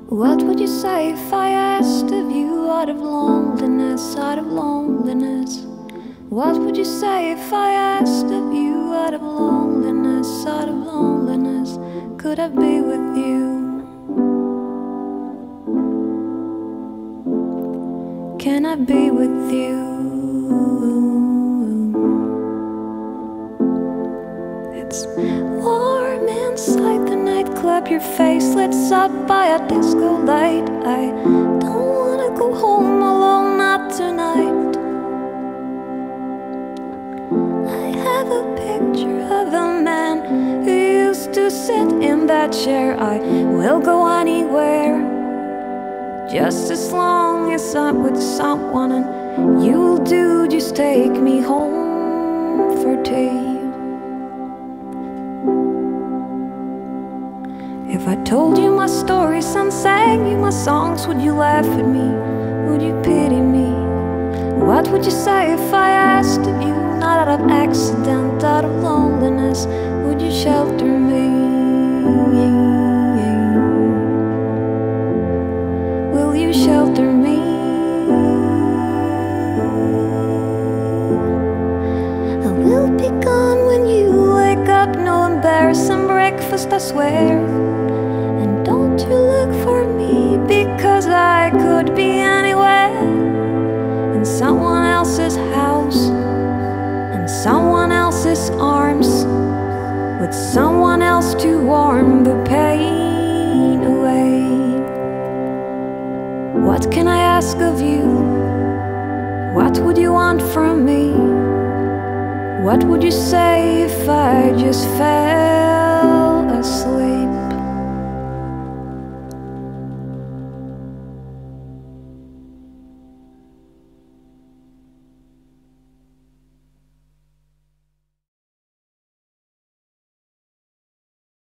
What would you say if I asked of you out of loneliness, out of loneliness? What would you say if I asked of you out of loneliness, out of loneliness? Could I be with you? Can I be with you? It's warm inside the nightclub, your face lit up by a disco light. I don't wanna go home alone, not tonight. I have a picture of a man who used to sit in that chair. I will go anywhere, just as long as I'm with someone, and you'll do, just take me home for tea. If I told you my stories and sang you my songs, would you laugh at me? Would you pity me? What would you say if I asked of you, not out of accident, out of loneliness? Would you shelter me? Will you shelter me? I will be gone when you wake up, no embarrassing breakfast, I swear. And don't you look for me, because I could be anywhere, in someone else's house, in someone else's arms, with someone else to warm the pain away. What can I ask of you? What would you want from me? What would you say if I just fell asleep?